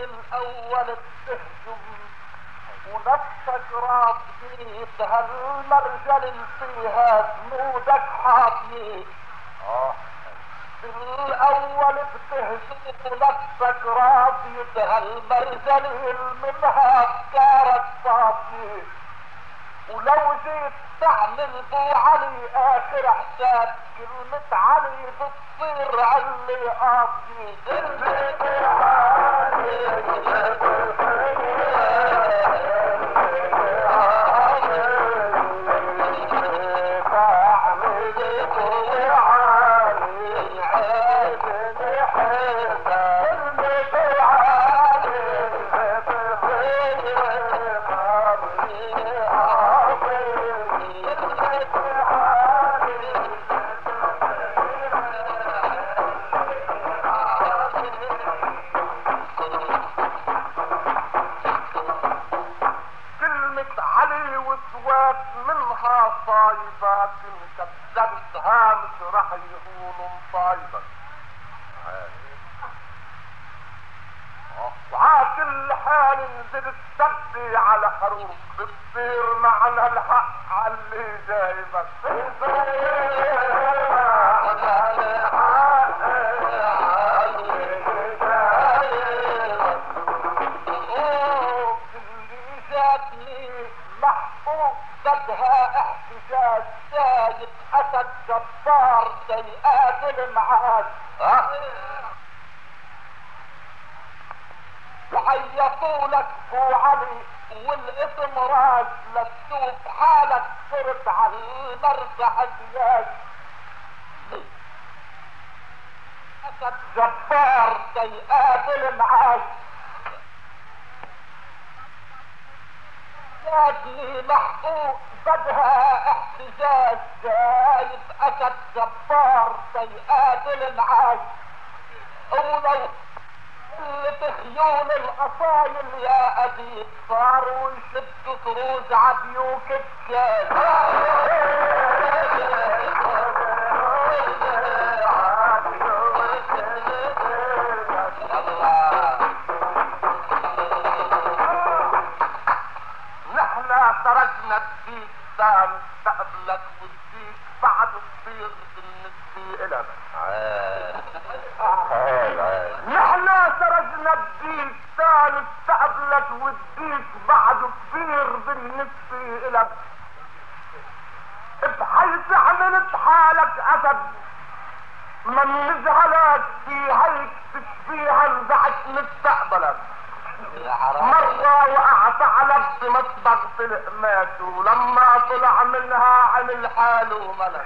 الاول بتهجم ونفسك راضي بهالمرجل اللي فيها جنودك حاطيه. الاول بتهجم ونفسك راضي بهالمرجل اللي منها افكارك صافيه. ولو جيت تعمل بو علي اخر حساب كلمة علي بتصير علي قاضي. كلمة علي منها صايبة كذبتها مش راح يكونوا مصايبة. وعلى كل حال نزلت تبدي على حروف بتصير معنا الحق على اللي جايبك. بدها احتجاج سايد اسد جبار سيقاتل معاك. وعيطوا لك ابو علي والاسم راج لتشوف حالك صرت على المرجع زياج. اسد جبار سيقاتل معاك. يادني محقوق بدها احتجاج جايب اسد جبار سيقاتل معاك. ولو قلت خيول الاصايل يا اديب صاروا يشدوا طروج عبيوك الشاي. تركنا الديك ده مستقبلك والديك بعد تصير بالنسبة إلنا. نحنا سرجنا الديك ده مستقبلك والديك بعد كبير بالنسبة إلك. بحيث عملت حالك أسد من نجهلك في هيك تشبيها بعد مستقبلك. مرة وقعت على بمصبغ في القماش ولما طلع منها عمل حاله ملك.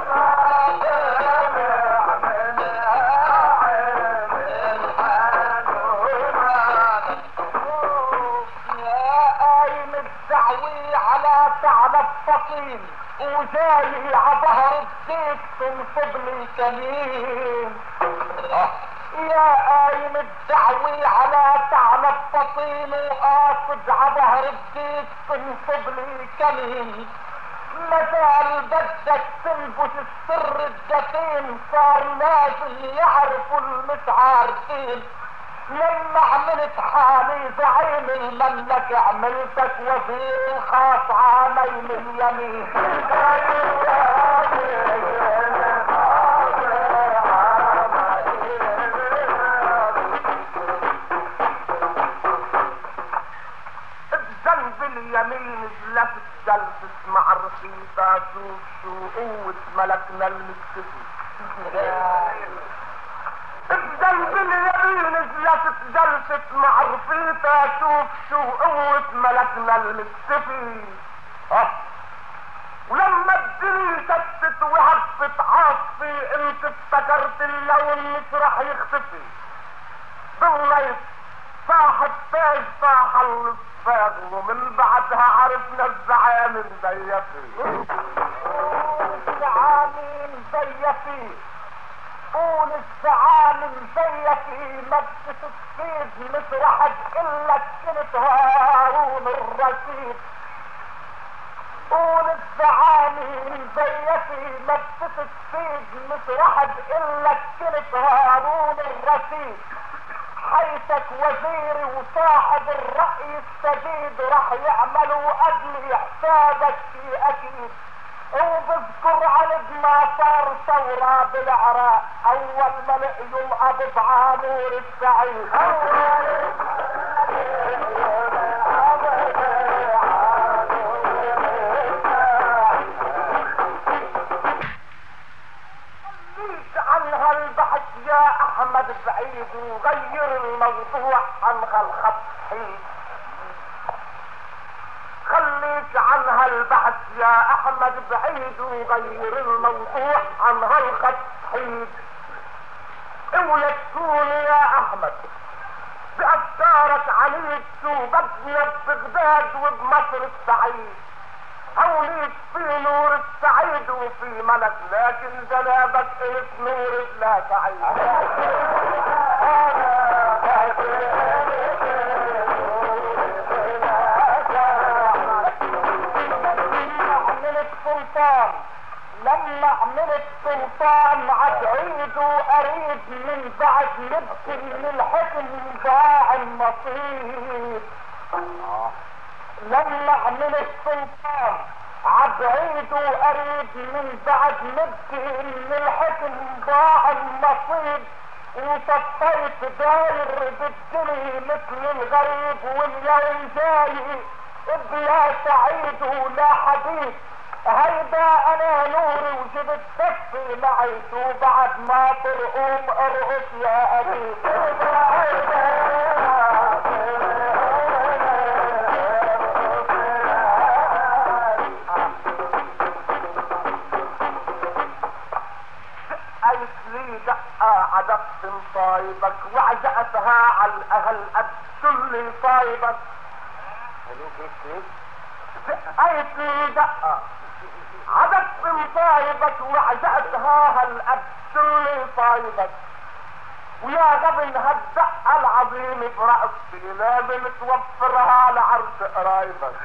يا قايم الدعوي على ثعلب فطين وجاي عبهر الزيت تنصب لي كمين. يا قايم الدعوي على ثعلب فطين وقاصد عبهر الزيت تنصب لي كمين. مازال بدك تلبس السر الجسيم صار لازم يعرفوا المتعارفين. لما عملت حالي زعيم المملكة عملتك وزير الخاص عامين اليمين. بجنب اليمين جلست جلسة مع رفيقة شوف شو قوة ملكنا المكتفي. بجنب اليمين جلست جلسة مع رفيقة شوف شو قوة ملكنا المكتفي. ولما الدنيا شتت وهبت عاصفي انت افتكرت اللون مش راح يختفي. بالليل صاح التاج صاح الفاغ ومن بعدها عرفنا الزعامل زيفي. الزعامل زيفي قول الزعامل زيفي ما بتستفيد مش راح تقلك كنت هارون الرشيد. قول الزعامل زيفي ما بتستفيد مش راح تقلك كنت هارون الرشيد. حيثك وزيري وصاحب الرأي السديد راح يعملوا قبل حسابك في اكيد. وبذكر عند ما صار ثورة بالعراق اول ما لقيوا القبض عامور السعيد. عن هالبحث يا احمد بعيد وغير الموضوع عن هالخط حيد. خليك عن هالبحث يا احمد بعيد وغير الموضوع عن هالخط حيد. ولا تكون يا احمد بافكارك عنيد وبدنا ببغداد وبمصر السعيد. هونيك في نور السعيد وفي ملك لكن جنابك انت نور بلا سعيد. عملت سلطان لما عملت سلطان عتعيد واريد من بعد نبكي من الحكم ضاع النصيب. لما عملت سلطان عبعيد واريد من بعد نبكي من الحكم ضاع النصيب. وصفيت داير بالدنيا مثل الغريب واليوم جاي بلا سعيد ولا حبيب. هيدا انا نوري وجبت دفي معيش وبعد ما ترقوم ارقص يا ابي. قالت لي دقة عدقت مصايبك وعزقتها على الاهل قد اللي صايبك. قالت لي دقة عدقت مصايبك وعزقتها هالقد اللي صايبك. ويا غبن هالدقة العظيم برأسي لازم توفرها لعرس قرايبك.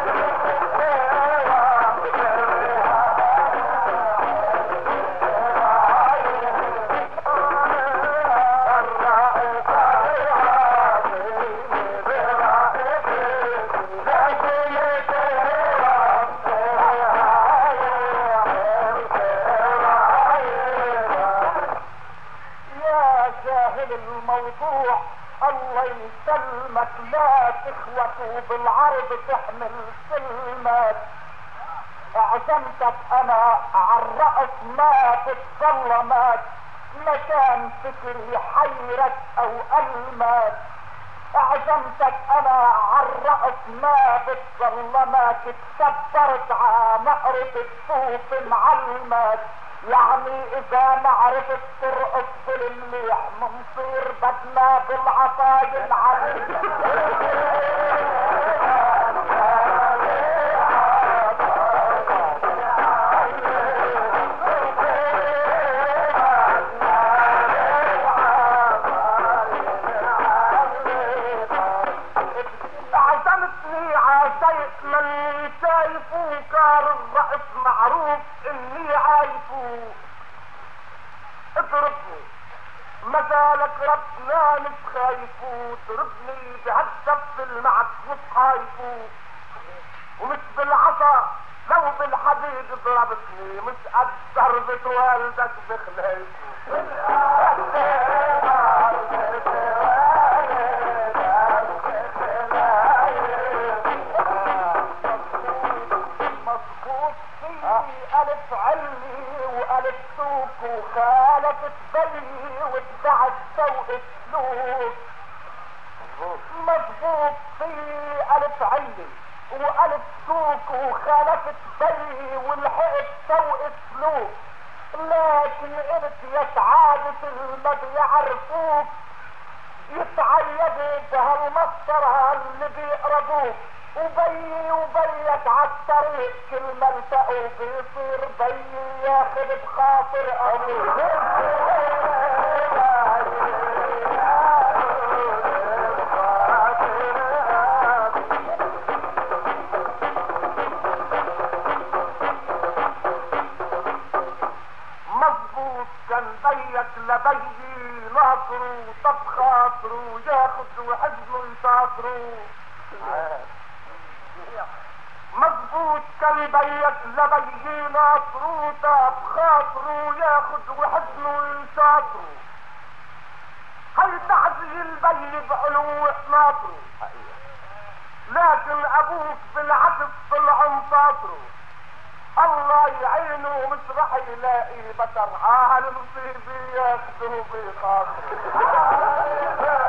الموضوع الله يسلمك لا تخوته بالعرض تحمل سلمك. اعزمتك انا عالرأس ما بتظلمك مكان فكري حيرك او المك. اعزمتك انا عالرأس ما بتظلمك اتكبرت عمقرة الصوف معلمك. يعني اذا ما عرفت ترقص بالمليح منصير بدنا بالعصاية العلي. عزمتني عشيت من شايفه كار الرأس معروف اني عايفه. اضربني مازالك ربنا مش خايفه. تضربني بهالدف المعك مش خايفه. ومش بالعصا لو بالحديد ضربتني مش قد ضربة والدك بخلايفه. ألف علي وألف سوق وخالفت بي واتبعت سوق السلوك. مضبوط في ألف علي وألف سوق وخالفت بي ولحقت سوق السلوك. لكن قلت يا سعادة ما بيعرفوك يتعيدوا بهالمسطرة اللي بيقربوك. وبي وبيك عالطريق كل ما التقوا بيصير بي ياخد بخاطر ابوك. مظبوط كان بيك لبي ناصره طب خاطره ياخد وحزنه يساطره مظبوط كالبيت لبي ناصره طب خاطره ياخد وحزنه يساطره هل تعزي البي بعلو ناطره لكن ابوك بالعكس طلع مفاطره الله يعينه مش راح يلاقي بشر عالم في بياخده بخاطره